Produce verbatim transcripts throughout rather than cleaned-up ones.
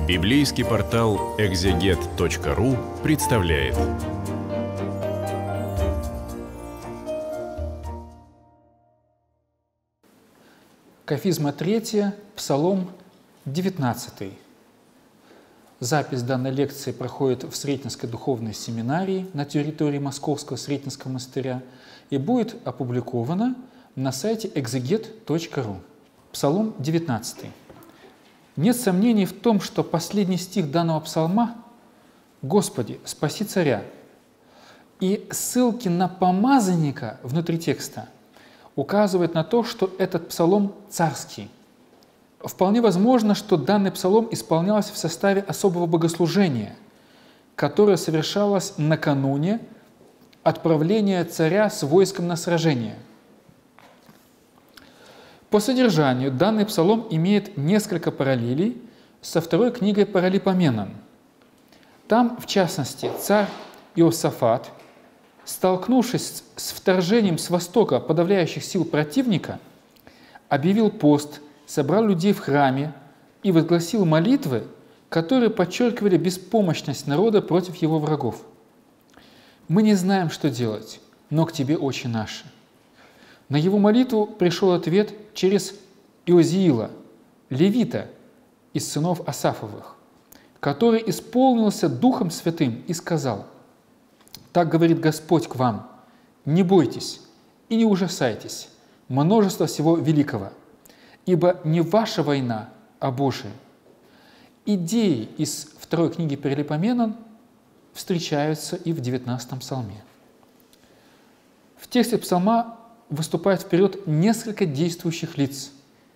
Библейский портал экзегет точка ру представляет. Кафизма третья, Псалом девятнадцатый. Запись данной лекции проходит в Сретенской духовной семинарии на территории Московского Сретенского монастыря и будет опубликована на сайте экзегет точка ру. Псалом девятнадцатый. Нет сомнений в том, что последний стих данного псалма «Господи, спаси царя» и ссылки на помазанника внутри текста указывают на то, что этот псалом царский. Вполне возможно, что данный псалом исполнялся в составе особого богослужения, которое совершалось накануне отправления царя с войском на сражение. По содержанию данный псалом имеет несколько параллелей со второй книгой Паралипоменон. Там, в частности, царь Иосафат, столкнувшись с вторжением с востока подавляющих сил противника, объявил пост, собрал людей в храме и возгласил молитвы, которые подчеркивали беспомощность народа против его врагов. «Мы не знаем, что делать, но к Тебе, Отче наш». На его молитву пришел ответ через Иозиила, левита из сынов Асафовых, который исполнился Духом Святым и сказал: «Так говорит Господь к вам, не бойтесь и не ужасайтесь множества всего великого, ибо не ваша война, а Божия». Идеи из второй книги Паралипоменон встречаются и в девятнадцатом псалме. В тексте псалма выступает вперед несколько действующих лиц.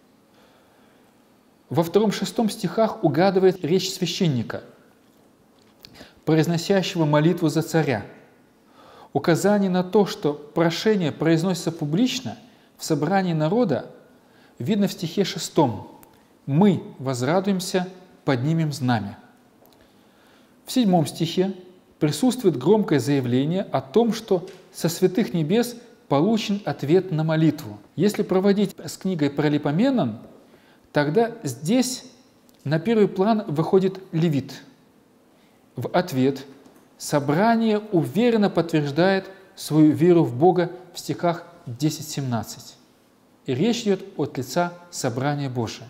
Во втором-шестом стихах угадывает речь священника, произносящего молитву за царя. Указание на то, что прошение произносится публично в собрании народа, видно в стихе шестом. «Мы возрадуемся, поднимем знамя». В седьмом стихе присутствует громкое заявление о том, что со святых небес получен ответ на молитву. Если проводить с книгой Паралипоменон, тогда здесь на первый план выходит левит. В ответ собрание уверенно подтверждает свою веру в Бога в стихах десять-семнадцать. И речь идет от лица собрания Божия.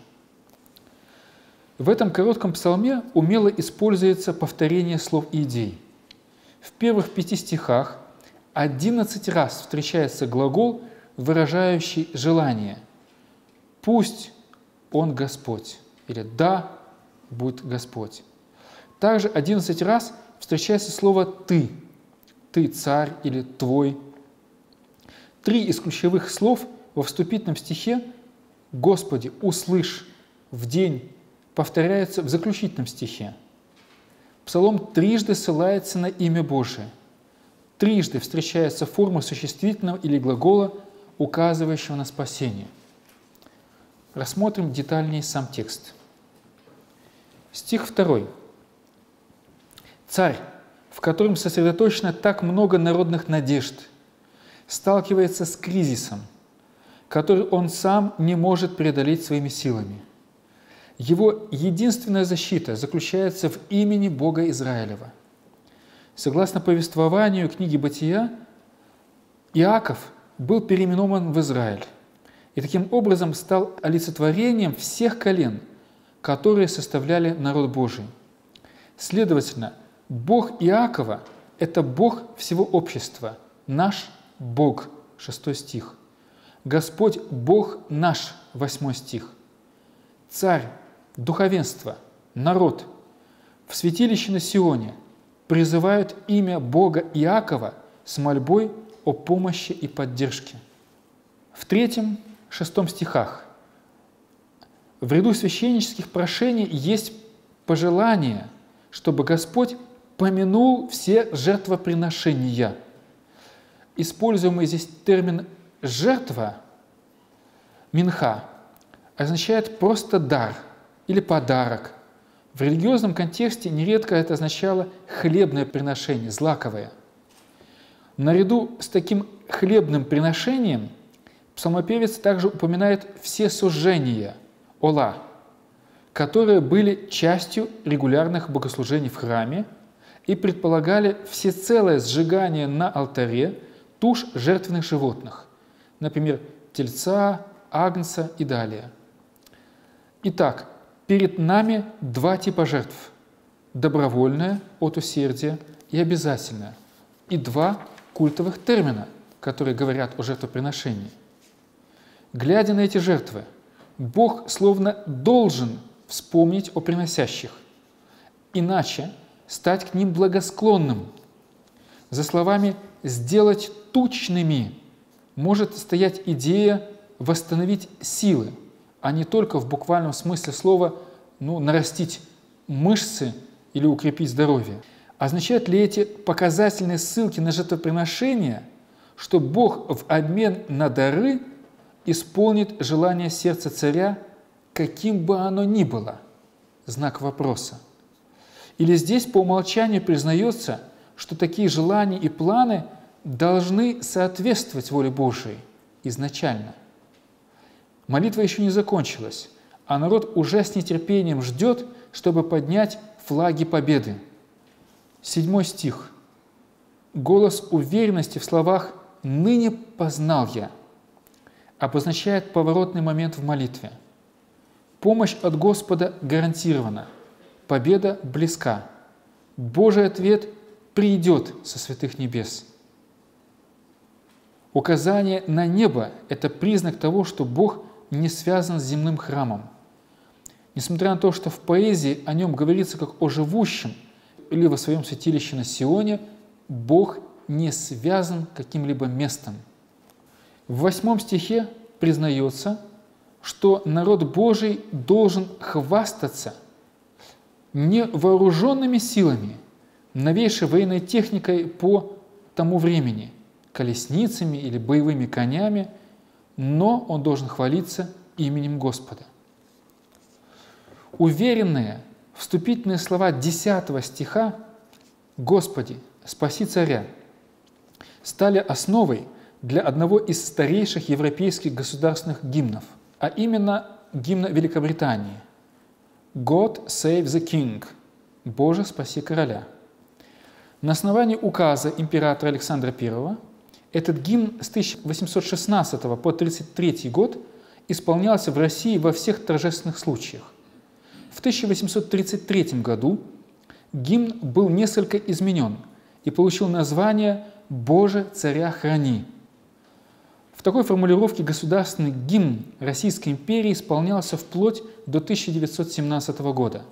В этом коротком псалме умело используется повторение слов и идей. В первых пяти стихах одиннадцать раз встречается глагол, выражающий желание. «Пусть Он Господь» или «Да, будет Господь». Также одиннадцать раз встречается слово «ты», «ты царь» или «твой». Три из ключевых слов во вступительном стихе «Господи, услышь» в день повторяются в заключительном стихе. Псалом трижды ссылается на имя Божие. Трижды встречается форма существительного или глагола, указывающего на спасение. Рассмотрим детальнее сам текст. Стих второй. «Царь, в котором сосредоточено так много народных надежд, сталкивается с кризисом, который он сам не может преодолеть своими силами. Его единственная защита заключается в имени Бога Израилева. Согласно повествованию книги Бытия, Иаков был переименован в Израиль и таким образом стал олицетворением всех колен, которые составляли народ Божий. Следовательно, Бог Иакова – это Бог всего общества, наш Бог, шестой стих. Господь – Бог наш, восьмой стих. Царь, духовенство, народ в святилище на Сионе призывают имя Бога Иакова с мольбой о помощи и поддержке. В третьем, шестом стихах в ряду священнических прошений есть пожелание, чтобы Господь помянул все жертвоприношения. Используемый здесь термин «жертва» минха означает просто дар или подарок. В религиозном контексте нередко это означало хлебное приношение, злаковое. Наряду с таким хлебным приношением псалмопевец также упоминает все сожжения, ола, которые были частью регулярных богослужений в храме и предполагали всецелое сжигание на алтаре туш жертвенных животных, например, тельца, агнца и далее. Итак, перед нами два типа жертв – добровольная от усердия и обязательная, и два культовых термина, которые говорят о жертвоприношении. Глядя на эти жертвы, Бог словно должен вспомнить о приносящих, иначе стать к ним благосклонным. За словами «сделать тучными» может стоять идея восстановить силы, а не только в буквальном смысле слова ну, нарастить мышцы или укрепить здоровье. Означают ли эти показательные ссылки на жертвоприношение, что Бог в обмен на дары исполнит желание сердца царя, каким бы оно ни было? Знак вопроса. Или здесь по умолчанию признается, что такие желания и планы должны соответствовать воле Божией изначально? Молитва еще не закончилась, а народ уже с нетерпением ждет, чтобы поднять флаги победы. Седьмой стих. Голос уверенности в словах «ныне познал я» обозначает поворотный момент в молитве. Помощь от Господа гарантирована, победа близка. Божий ответ придет со святых небес. Указание на небо – это признак того, что Бог не связан с земным храмом. Несмотря на то, что в поэзии о нем говорится как о живущем или во своем святилище на Сионе, Бог не связан каким-либо местом. В восьмом стихе признается, что народ Божий должен хвастаться не вооруженными силами, новейшей военной техникой по тому времени, колесницами или боевыми конями, но он должен хвалиться именем Господа. Уверенные вступительные слова десятого стиха «Господи, спаси царя» стали основой для одного из старейших европейских государственных гимнов, а именно гимна Великобритании «God save the King» – «Боже, спаси короля». На основании указа императора Александра Первого этот гимн с тысяча восемьсот шестнадцатого по тридцать третий год исполнялся в России во всех торжественных случаях. В тысяча восемьсот тридцать третьем году гимн был несколько изменен и получил название «Боже, царя храни». В такой формулировке государственный гимн Российской империи исполнялся вплоть до тысяча девятьсот семнадцатого года.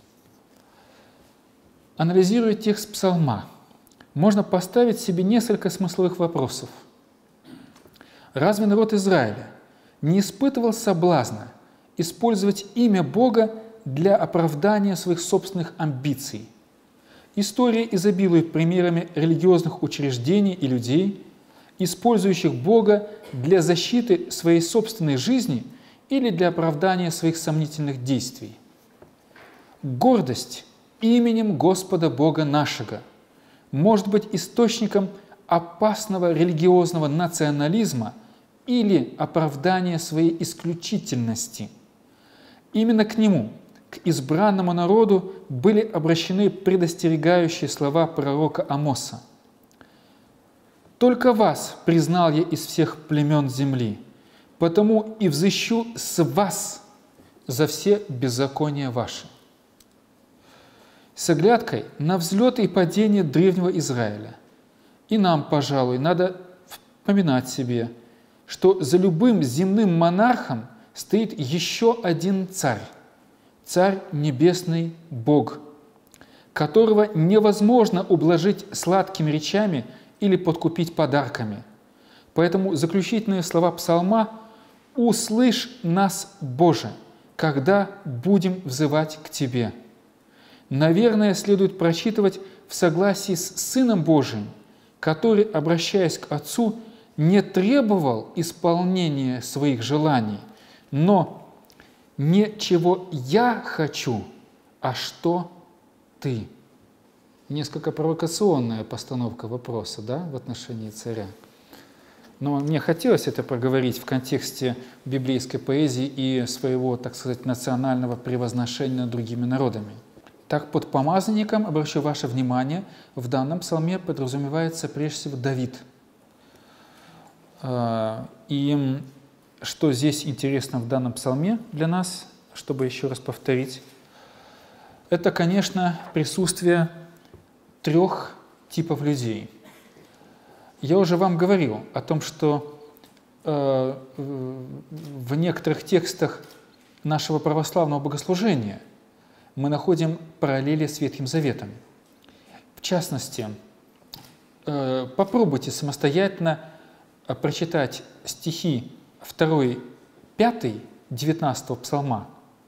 Анализируя текст псалма, можно поставить себе несколько смысловых вопросов. Разве народ Израиля не испытывал соблазна использовать имя Бога для оправдания своих собственных амбиций? История изобилует примерами религиозных учреждений и людей, использующих Бога для защиты своей собственной жизни или для оправдания своих сомнительных действий. Гордость именем Господа Бога нашего может быть источником опасного религиозного национализма или оправдания своей исключительности. Именно к нему, к избранному народу, были обращены предостерегающие слова пророка Амоса. «Только вас признал я из всех племен земли, потому и взыщу с вас за все беззакония ваши». С оглядкой на взлеты и падения древнего Израиля и нам, пожалуй, надо вспоминать себе, что за любым земным монархом стоит еще один царь, царь небесный Бог, которого невозможно ублажить сладкими речами или подкупить подарками. Поэтому заключительные слова псалма «Услышь нас, Боже, когда будем взывать к Тебе». Наверное, следует прочитывать в согласии с Сыном Божиим, который, обращаясь к Отцу, не требовал исполнения своих желаний, но не чего я хочу, а что ты. Несколько провокационная постановка вопроса, да, в отношении царя. Но мне хотелось это проговорить в контексте библейской поэзии и своего, так сказать, национального превозношения над другими народами. Так, под помазанником, обращу ваше внимание, в данном псалме подразумевается прежде всего Давид. И что здесь интересно в данном псалме для нас, чтобы еще раз повторить, это, конечно, присутствие трех типов людей. Я уже вам говорил о том, что э, в некоторых текстах нашего православного богослужения мы находим параллели с Ветхим Заветом. В частности, э, попробуйте самостоятельно прочитать стихи второй, пятый, девятнадцатого псалма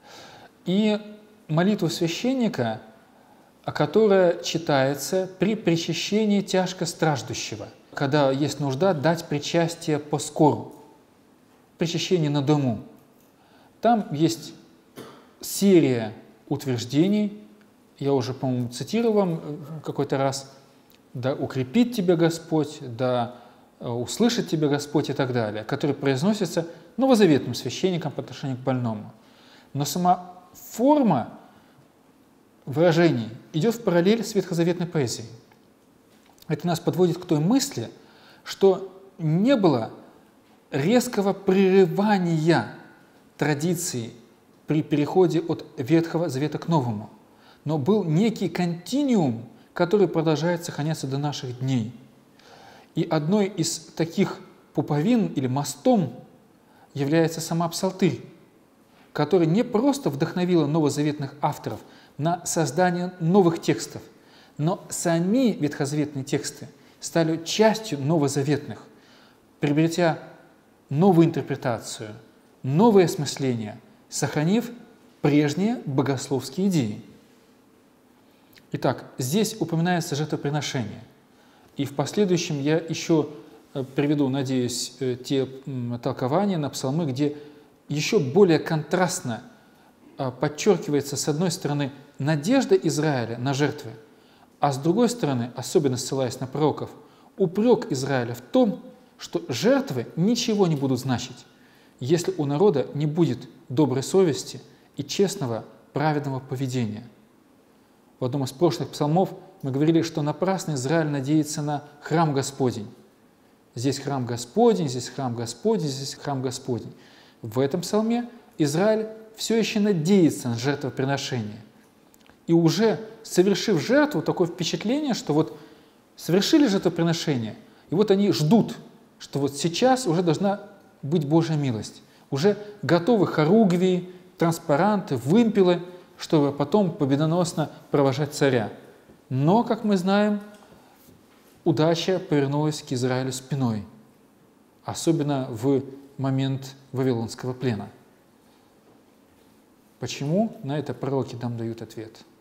и молитву священника, которая читается при причащении тяжко страждущего, когда есть нужда дать причастие по скору, причащение на дому. Там есть серия утверждений, я уже, по-моему, цитировал вам какой-то раз: «Да укрепит тебя Господь», «Да услышит тебя Господь» и так далее, которые произносятся новозаветным священником по отношению к больному. Но сама форма выражений идет в параллель с ветхозаветной поэзией. Это нас подводит к той мысли, что не было резкого прерывания традиции при переходе от Ветхого Завета к Новому, но был некий континуум, который продолжает сохраняться до наших дней. И одной из таких пуповин или мостом является сама Псалтырь, которая не просто вдохновила новозаветных авторов на создание новых текстов, но сами ветхозаветные тексты стали частью новозаветных, приобретя новую интерпретацию, новое осмысление, сохранив прежние богословские идеи. Итак, здесь упоминается жертвоприношение. И в последующем я еще приведу, надеюсь, те толкования на псалмы, где еще более контрастно подчеркивается, с одной стороны, надежда Израиля на жертвы, а с другой стороны, особенно ссылаясь на пророков, упрек Израиля в том, что жертвы ничего не будут значить, если у народа не будет доброй совести и честного, праведного поведения. В одном из прошлых псалмов мы говорили, что напрасно Израиль надеется на храм Господень. Здесь храм Господень, здесь храм Господень, здесь храм Господень. В этом псалме Израиль все еще надеется на жертвоприношение. И уже совершив жертву, такое впечатление, что вот совершили жертвоприношение, и вот они ждут, что вот сейчас уже должна быть Божья милость. Уже готовы хоругвии, транспаранты, вымпелы, чтобы потом победоносно провожать царя. Но, как мы знаем, удача повернулась к Израилю спиной, особенно в момент Вавилонского плена. Почему? На это пророки нам дают ответ.